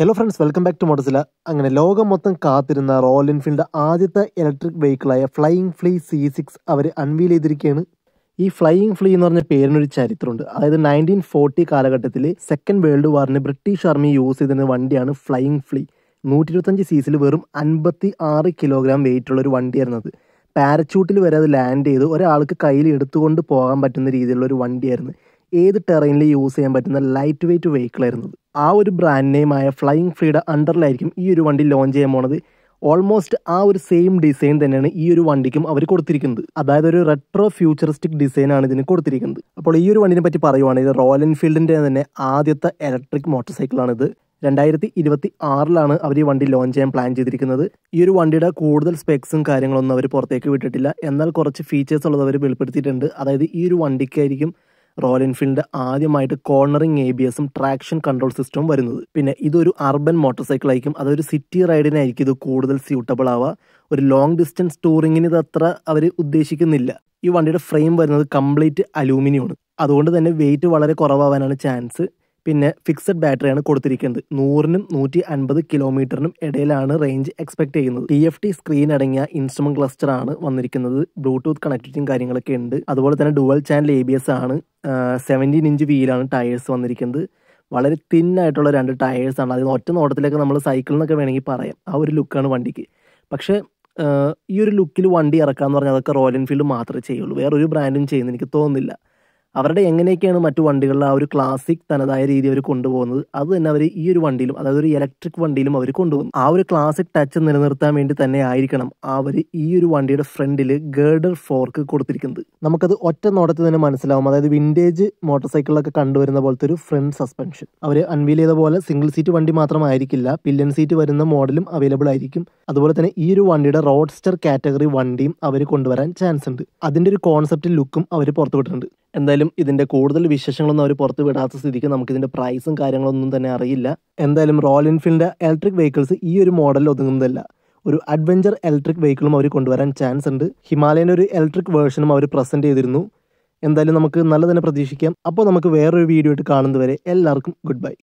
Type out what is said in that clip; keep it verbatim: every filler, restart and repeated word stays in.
Hello friends, welcome back to Motozilla. അങ്ങനെ ലോകം മൊത്തം കാത്തിരുന്ന റോയൽ എൻഫീൽഡ് ആദ്യത്തെ ഇലക്ട്രിക് വെഹിക്കിളായ ഫ്ലൈയിങ് ഫ്ലീ സി സിക്സ് അവർ അൺവീൽ ചെയ്തിരിക്കുകയാണ്. ഈ ഫ്ലൈയിങ് ഫ്ലീ എന്ന് പറഞ്ഞ പേരിനൊരു ചരിത്രമുണ്ട്. അതായത് നയൻറ്റീൻ ഫോർട്ടി കാലഘട്ടത്തിൽ സെക്കൻഡ് വേൾഡ് വാറിന് ബ്രിട്ടീഷ് ആർമി യൂസ് ചെയ്തിരുന്ന വണ്ടിയാണ് ഫ്ലൈയിങ് ഫ്ലീ. നൂറ്റി ഇരുപത്തഞ്ച് സി സിയിൽ വെറും അൻപത്തി ആറ് കിലോഗ്രാം വെയിറ്റ് ഉള്ള ഒരു വണ്ടിയായിരുന്നത്. പാരച്യൂട്ടിൽ വരെ അത് ലാൻഡ് ചെയ്ത് ഒരാൾക്ക് കയ്യിൽ എടുത്തുകൊണ്ട് പോകാൻ പറ്റുന്ന രീതിയിലുള്ള ഒരു വണ്ടിയായിരുന്നു. ഏത് ടെറൈനിൽ യൂസ് ചെയ്യാൻ പറ്റുന്ന ലൈറ്റ് വെയിറ്റ് വെഹിക്കിൾ ആയിരുന്നത്. ആ ഒരു ബ്രാൻഡ് നെയിമായ ഫ്ലൈയിങ് ഫ്ലീയുടെ അണ്ടറിലായിരിക്കും ഈ ഒരു വണ്ടി ലോഞ്ച് ചെയ്യാൻ പോണത്. ഓൾമോസ്റ്റ് ആ ഒരു സെയിം ഡിസൈൻ തന്നെയാണ് ഈ ഒരു വണ്ടിക്കും അവർ കൊടുത്തിരിക്കുന്നത്. അതായത് ഒരു റെട്രോ ഫ്യൂച്ചറിസ്റ്റിക് ഡിസൈനാണ് ഇതിന് കൊടുത്തിരിക്കുന്നത്. അപ്പോൾ ഈ ഒരു വണ്ടിനെ പറ്റി പറയുവാണെങ്കിൽ റോയൽ എൻഫീൽഡിൻ്റെ തന്നെ ആദ്യത്തെ ഇലക്ട്രിക് മോട്ടോർ സൈക്കിളാണിത്. രണ്ടായിരത്തി ഇരുപത്തി ആറിലാണ് അവർ ഈ വണ്ടി ലോഞ്ച് ചെയ്യാൻ പ്ലാൻ ചെയ്തിരിക്കുന്നത്. ഈ ഒരു വണ്ടിയുടെ കൂടുതൽ സ്പെക്സും കാര്യങ്ങളൊന്നും അവർ പുറത്തേക്ക് വിട്ടിട്ടില്ല. എന്നാൽ കുറച്ച് ഫീച്ചേഴ്സ് ഉള്ളത് അവർ വെളിപ്പെടുത്തിയിട്ടുണ്ട്. അതായത് ഈ ഒരു വണ്ടിക്കായിരിക്കും റോയൽ എൻഫീൽഡിൻ്റെ ആദ്യമായിട്ട് കോർണറിങ് എ ബി എസും ട്രാക്ഷൻ കൺട്രോൾ സിസ്റ്റവും വരുന്നത്. പിന്നെ ഇതൊരു അർബൻ മോട്ടോർ സൈക്കിൾ ആയിരിക്കും. അതൊരു സിറ്റി റൈഡിനായിരിക്കും ഇത് കൂടുതൽ സ്യൂട്ടബിൾ ആവുക. ഒരു ലോങ് ഡിസ്റ്റൻസ് ടൂറിങ്ങിന് ഇത് അത്ര അവർ ഉദ്ദേശിക്കുന്നില്ല. ഈ വണ്ടിയുടെ ഫ്രെയിം വരുന്നത് കംപ്ലീറ്റ് അലൂമിനിയമാണ്. അതുകൊണ്ട് തന്നെ വെയിറ്റ് വളരെ കുറവാകാനാണ് ചാൻസ്. പിന്നെ ഫിക്സഡ് ബാറ്ററിയാണ് കൊടുത്തിരിക്കുന്നത്. നൂറിനും നൂറ്റി അൻപത് കിലോമീറ്ററിനും ഇടയിലാണ് റേഞ്ച് എക്സ്പെക്ട് ചെയ്യുന്നത്. ടി എഫ് ടി സ്ക്രീൻ അടങ്ങിയ ഇൻസ്ട്രുമെന്റ് ക്ലസ്റ്റർ ആണ് വന്നിരിക്കുന്നത്. ബ്ലൂടൂത്ത് കണക്ടിവിറ്റിയും കാര്യങ്ങളൊക്കെ ഉണ്ട്. അതുപോലെ തന്നെ dual channel A B S ആണ്. സെവൻറ്റീൻ ഇഞ്ച് വീലാണ് ടയേഴ്സ് വന്നിരിക്കുന്നത്. വളരെ തിൻ ആയിട്ടുള്ള രണ്ട് ടയേഴ്സ് ആണ്. അതിന് ഒറ്റ നോട്ടത്തിലേക്ക് നമ്മൾ സൈക്കിൾ എന്നൊക്കെ വേണമെങ്കിൽ പറയാം. ആ ഒരു ലുക്കാണ് വണ്ടിക്ക്. പക്ഷേ ഈ ഒരു ലുക്കിൽ വണ്ടി ഇറക്കാന്ന് പറഞ്ഞാൽ അതൊക്കെ റോയൽ എൻഫീൽഡ് മാത്രമേ ചെയ്യുള്ളൂ. വേറൊരു ബ്രാൻഡും ചെയ്യുന്ന എനിക്ക് തോന്നുന്നില്ല. അവരുടെ എങ്ങനെയൊക്കെയാണ് മറ്റു വണ്ടികളിൽ ആ ഒരു ക്ലാസിക് തനതായ രീതി അവർ കൊണ്ടുപോകുന്നത്, അത് തന്നെ അവർ ഈ ഒരു വണ്ടിയിലും, അതായത് ഒരു ഇലക്ട്രിക് വണ്ടിയിലും അവർ കൊണ്ടുപോകും. ആ ഒരു ക്ലാസിക് ടച്ച് നിലനിർത്താൻ വേണ്ടി തന്നെ ആയിരിക്കണം അവർ ഈ ഒരു വണ്ടിയുടെ ഫ്രണ്ടിൽ ഗേർഡർ ഫോർക്ക് കൊടുത്തിരിക്കുന്നത്. നമുക്കത് ഒറ്റ നോട്ടത്തിൽ തന്നെ മനസ്സിലാവും. അതായത് വിൻറ്റേജ് മോട്ടോർ സൈക്കിളിലൊക്കെ കണ്ടുവരുന്ന പോലത്തെ ഒരു ഫ്രണ്ട് സസ്പെൻഷൻ അവർ അൺവീൽ ചെയ്ത പോലെ സിംഗിൾ സീറ്റ് വണ്ടി മാത്രമായിരിക്കില്ല, പില്ലൻ സീറ്റ് വരുന്ന മോഡലും അവൈലബിൾ ആയിരിക്കും. അതുപോലെ തന്നെ ഈ ഒരു വണ്ടിയുടെ റോഡ്സ്റ്റർ കാറ്റഗറി വണ്ടിയും അവർ കൊണ്ടുവരാൻ ചാൻസ് ഉണ്ട്. അതിൻ്റെ ഒരു കോൺസെപ്റ്റ് ലുക്കും അവർ പുറത്തു വിട്ടിട്ടുണ്ട്. എന്തായാലും ഇതിൻ്റെ കൂടുതൽ വിശേഷങ്ങളൊന്നും അവർ പുറത്ത് വിടാത്ത സ്ഥിതിക്ക് നമുക്കിതിൻ്റെ പ്രൈസും കാര്യങ്ങളൊന്നും തന്നെ അറിയില്ല. എന്തായാലും റോയൽ എൻഫീൽഡിൻ്റെ ഇലക്ട്രിക് വെഹിക്കിൾസ് ഈ ഒരു മോഡലിൽ ഒതുങ്ങുന്നതല്ല. ഒരു അഡ്വഞ്ചർ ഇലക്ട്രിക് വെഹിക്കിളും അവർ കൊണ്ടുവരാൻ ചാൻസ് ഉണ്ട്. ഹിമാലയൻ്റെ ഒരു ഇലക്ട്രിക് വേർഷനും അവർ പ്രസൻറ്റ് ചെയ്തിരുന്നു. എന്തായാലും നമുക്ക് നല്ല തന്നെ പ്രതീക്ഷിക്കാം. അപ്പോൾ നമുക്ക് വേറൊരു വീഡിയോ ആയിട്ട് കാണുന്നതുവരെ എല്ലാവർക്കും ഗുഡ് ബൈ.